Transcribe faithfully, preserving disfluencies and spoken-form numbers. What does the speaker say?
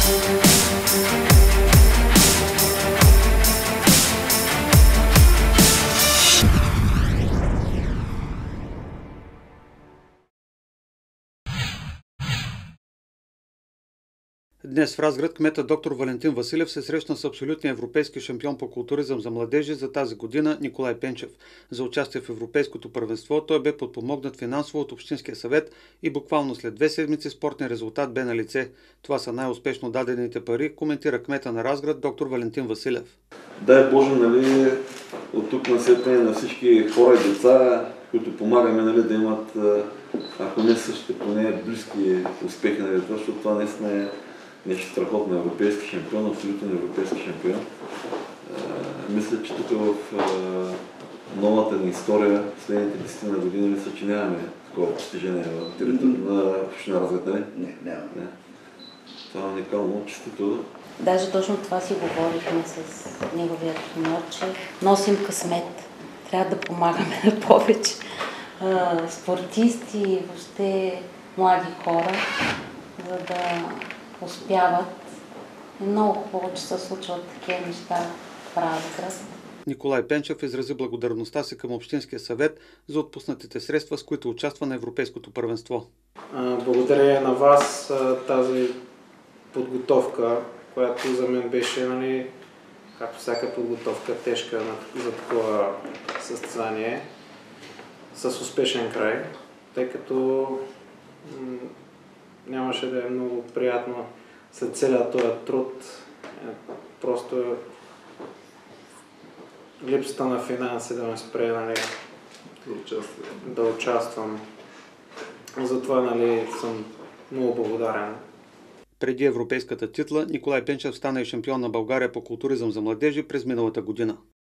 Днес в Разград кметът доктор Валентин Василев се срещна с абсолютния европейски шампион по културизъм за младежи за тази година Николай Пенчев. За участие в Европейското първенство той бе подпомогнат финансово от Общинския съвет и буквално след две седмици спортният резултат бе на лице. Това са най-успешно дадените пари, коментира кмета на Разград доктор Валентин Василев. Дай Боже, нали, от тук насетне на всички хора и деца, които помагаме, нали, да имат, ако не същите, поне близки успехи, нали, защото това наистина е нещо страхотно, европейски шампион, абсолютно европейски шампион. А, мисля, че тук в а, новата ни история, следните десет години, мисля, че нямаме такова постижение в територията на община Разград, нали? Не, няма. Не. Това е уникално, честито. Даже точно това си говорихме с неговия треньор, че носим късмет. Трябва да помагаме на повече а, спортисти и въобще млади хора, за да успяват. Е много хубаво, че се случват такива неща в Разград. Николай Пенчев изрази благодарността си към Общинския съвет за отпуснатите средства, с които участва на Европейското първенство. Благодаря на вас тази подготовка, която за мен беше, нали, както всяка подготовка, тежка за такова състезание, с успешен край, тъй като нямаше да е много приятно след целият този труд. Просто липсата на финанси да ме спре, нали, да участвам. Затова, нали, съм много благодарен. Преди европейската титла, Николай Пенчев стана и шампион на България по културизъм за младежи през миналата година.